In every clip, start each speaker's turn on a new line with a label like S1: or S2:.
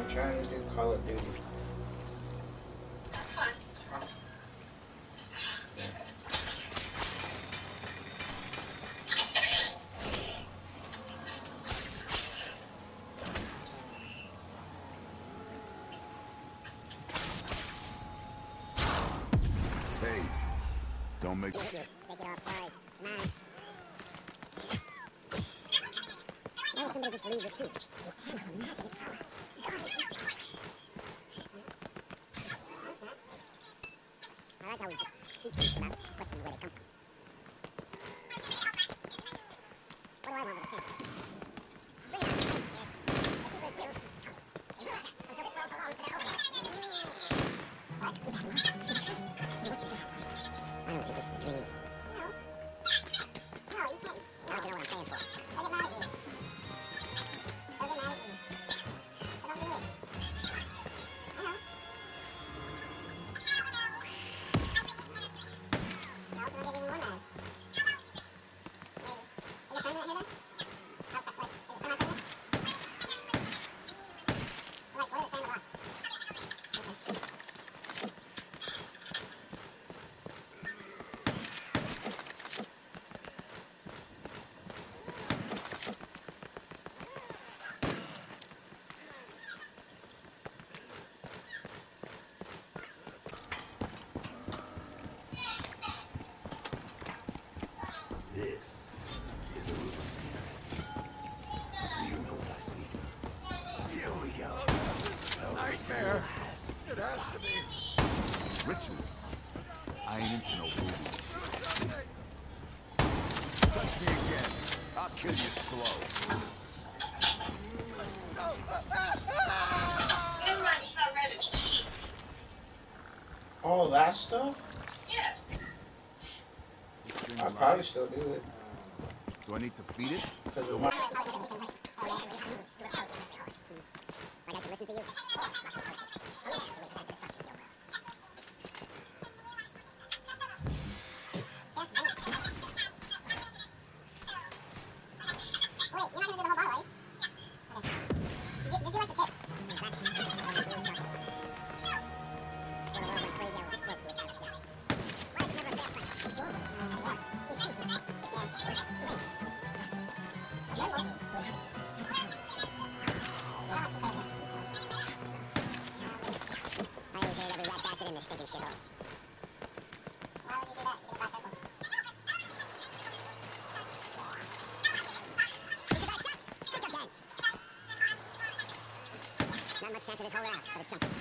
S1: trying to do Call of Duty.
S2: That's fine.
S3: Hey, don't make...
S4: Shake it off, sorry. Man. No, somebody just leave this too. I like how we keep this without questioning where they come from. What do I want with a pig? Bring it on, kid. Let's keep it still. Until this world belongs to their owner. What? I don't think this is a dream. No. No, you can't. Now you know what I'm saying for. They'll get mad at you. They'll get mad at you. So don't do it. I know. No, it's gonna get even more mad. Maybe. Is it permanent here then? How, like, is it semi-permanent? Like, what does it say in the box? Okay.
S5: This is a little secret. Do you know what I speak of? Here we go.
S6: Nightmare. It has to be.
S3: Ritual. I ain't into no voodoo.
S6: Touch me again. I'll kill you slow.
S2: Never mind, it's not ready.
S1: All that stuff?
S2: Yeah.
S1: I'll probably still do it.
S3: Do I need to feed it?
S1: Because of my...
S4: Like I should listen to you? Wait, you're not gonna do the whole bottle, right? Okay. Did you like the tip? I always hate every rat bastard in this stinking shithole. Why would you do that? You just buy purple. Because I shot! Shoot again! Not much chance of this whole round, but it's something.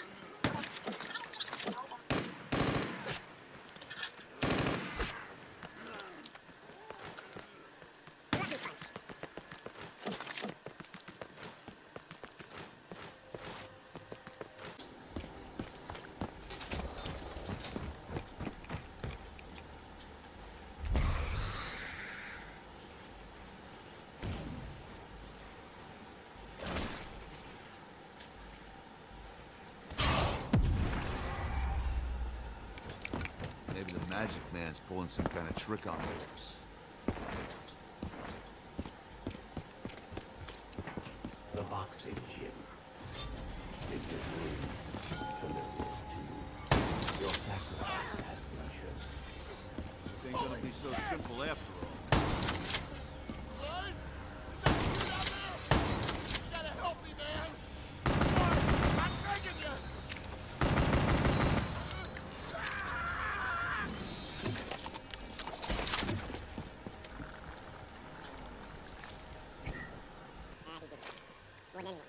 S4: Lucky punch.
S3: Maybe the magic man's pulling some kind of trick on us.
S5: The boxing gym. Is this room familiar to you? Your sacrifice has been chosen.
S3: This ain't gonna be so simple after all.
S6: Gotta help me, man. I'm begging you.
S4: He did it. More than anyone.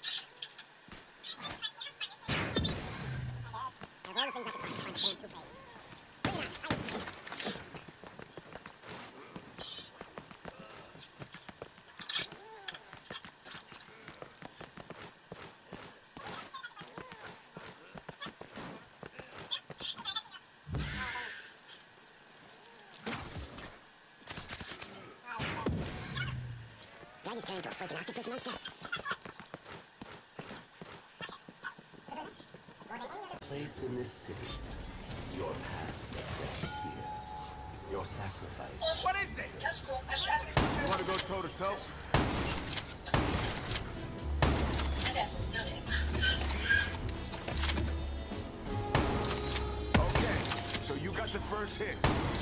S4: Of all the things I could find, damn toupee. freaking octopus monster.
S5: Place in this city, your paths are crossed here. Your sacrifice.
S3: What is this?
S2: That's cool. I should ask you
S3: You want to go toe to toe?
S2: my death is noted.
S3: Okay, so you got the first hit.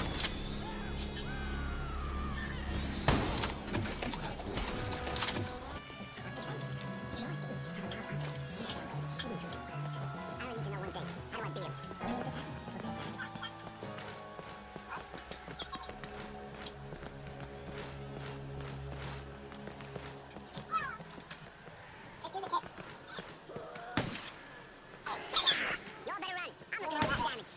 S4: I only need to know one thing. How do I beat him? Just do the tips. Y'all better run. I'm looking at that damage.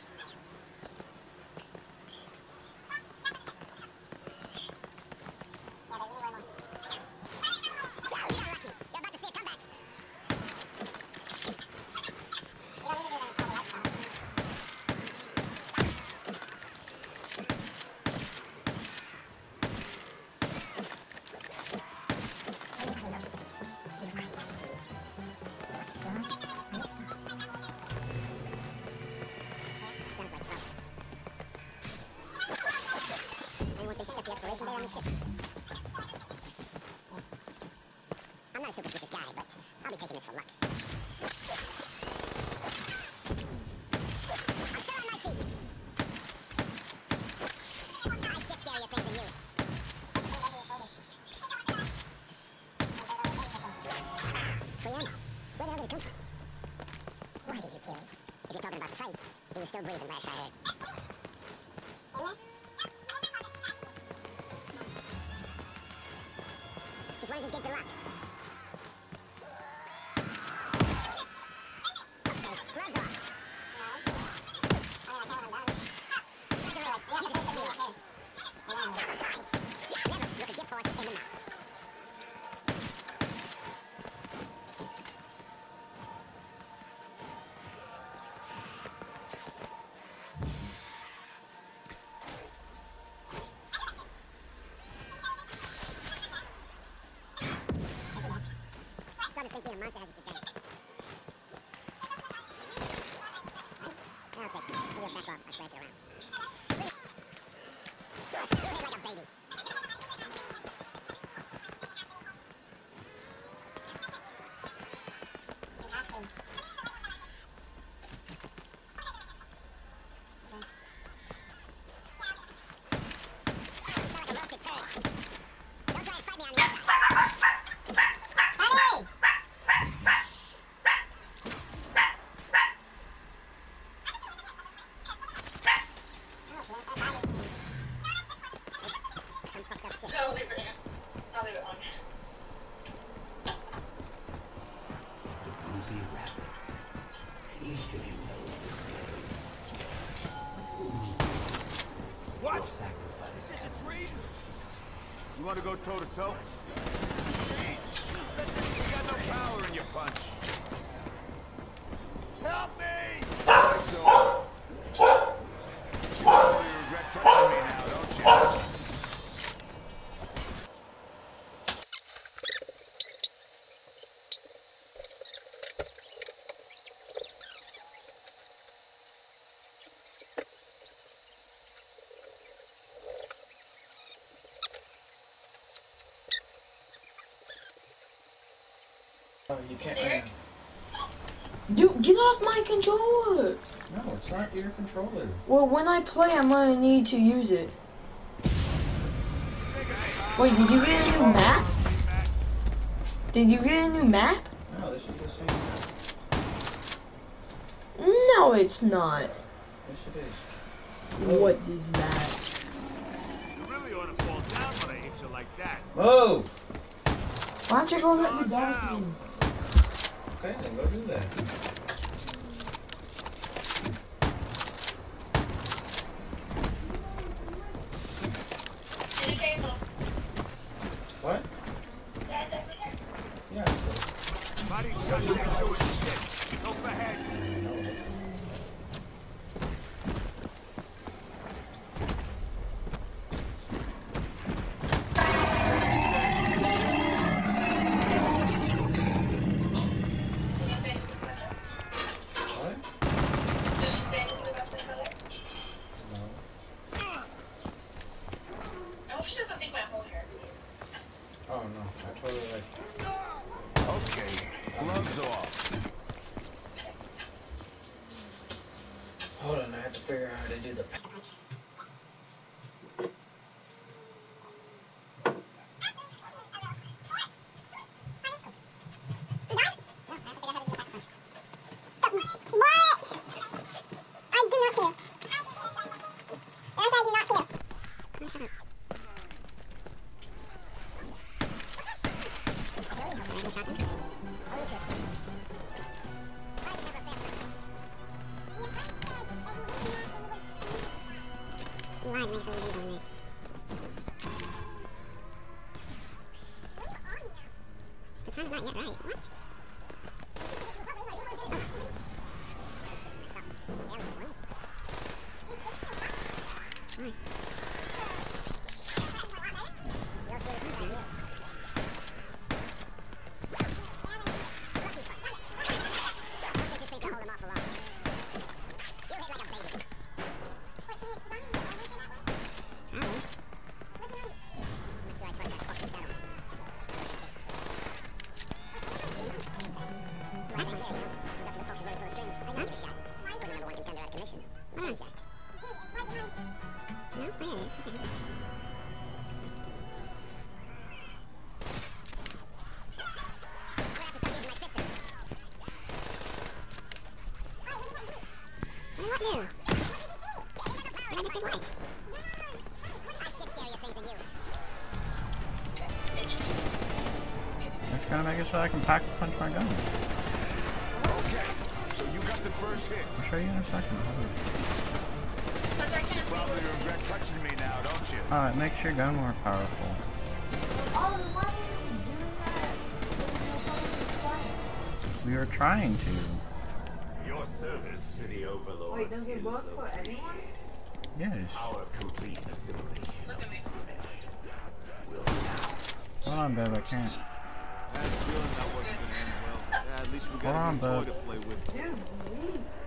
S4: I'm not a superstitious guy, but I'll be taking this for luck. I'm still on my feet. I see scarier things than you. Free ammo. Where the hell did it come from? Why did you kill him? If you're talking about the fight, he was still breathing last I heard. Just why is his gate been locked? Gloves off. Never look a gift horse in the mouth. Starting to think being a monster has its advantage. I'll take it. Maybe I'll back off. I'll scratch it around. You hit like a baby. Sound like a roasted turd. Don't try and fight me on the inside. Hey! Some fucked up shit.
S2: I'll leave it in. I'll leave it on.
S5: The Ruby Rabbit. Each of you knows this name.
S3: What?
S5: Your sacrifice
S3: This
S5: has
S3: is real. You want to go toe to toe? You got no power in your punch. Help me! It's over. Oh, you regret touching me now, don't you?
S1: Oh, you can't.
S7: Dude, get off my controller!
S1: No, it's not your controller.
S7: Well, when I play, I'm gonna need to use it. Wait, did you get a new map? Did you get a new map?
S1: No, this is the same map.
S7: No, it's not.
S1: Yes, it is.
S7: What is that?
S3: You really ought to fall down when I hit you like that.
S1: Move!
S7: Why don't you go let me down?
S1: Okay, then go do that.
S2: To the table.
S1: What?
S2: That's everything.
S1: Yeah, so,
S3: Body shot next to it. Shit. Go ahead.
S1: I know it. have to figure out how to do the.
S4: The time's not yet right. What? What new? What I just did right? I shit scarier things than you.
S8: Just gotta make it so I can pack a punch my gun.
S3: Okay, so you got the first hit.
S8: I'll show you in a second.
S3: You probably regret touching me now, don't you?
S8: It makes your gun more powerful.
S7: Oh, why are you doing that?
S8: We were trying to.
S5: Your service to the Overlord
S7: Wait, does it
S5: is
S7: work for anyone?
S8: Yes.
S5: Our complete assimilation of this dimension will now.
S8: Hold on, babe, I can't.
S3: I had a feeling that wasn't gonna end well. Yeah, at least we got
S8: Hold on,
S3: a new toy
S8: bud.
S3: to play with.
S7: Dude, leave.